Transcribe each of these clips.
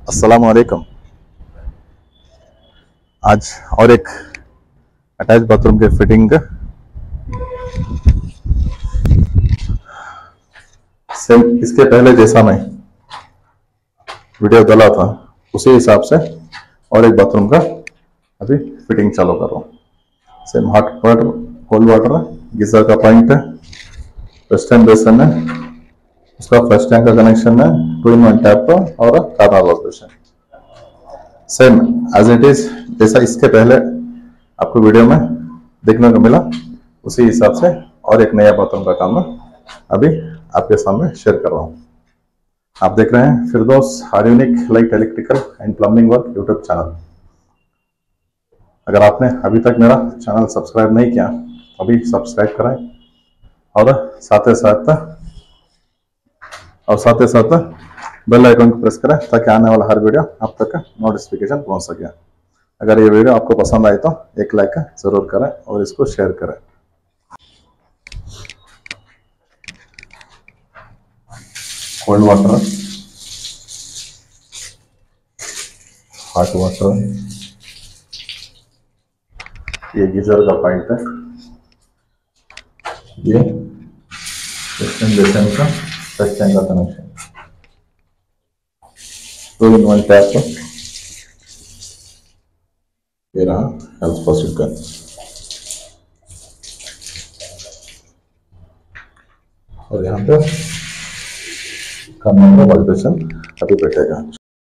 अस्सलाम वालेकुम। आज और एक अटैच बाथरूम के फिटिंग का सेम इसके पहले जैसा मैं वीडियो डाला था उसी हिसाब से और एक बाथरूम का अभी फिटिंग चालू कर रहा हूँ। Same hot water, cold water, geyser का पॉइंट है, वेस्टर्न बेसन है, उसका फर्स्ट टैंक का कनेक्शन है, 2-in-1 टैप और corner wash basin. Same as it is जैसा इसके पहले आपको वीडियो में देखने को मिला उसी हिसाब से और एक नया बाथरूम का काम मैं अभी आपके सामने शेयर कर रहा हूँ। आप देख रहे हैं फिरदौस हार्यूनिक light electrical and plumbing work YouTube channel. अगर आपने अभी तक मेरा चैनल सब्सक्राइब नहीं किया अभी सब्सक्राइब कराएं और साथ ही साथ बेल आइकन को प्रेस करें ताकि आने वाला हर वीडियो आप तक नोटिफिकेशन पहुंच सके। अगर ये वीडियो आपको पसंद आए तो एक लाइक जरूर करें और इसको शेयर करें। कोल्ड वाटर, हॉट वाटर, ये गीजर का पॉइंट है, ये वेस्टर्न बेसिन का फर्स्ट टैंक का कनेक्शन, 2-in-1 टैप, ये रहा हेल्थ फॉसिल का, और यहाँ पे कार्नर का वॉश बेसिन अभी बैठेगा।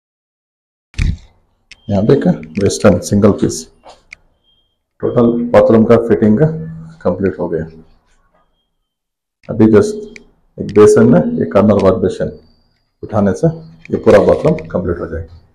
यहाँ पे एक western single piece total bathroom का फिटिंग कंप्लीट हो गया। अभी जस्ट एक बेसन में एक कार्नर वॉश बेसिन उठाने से ये पूरा बाथरूम कंप्लीट हो जाएगा।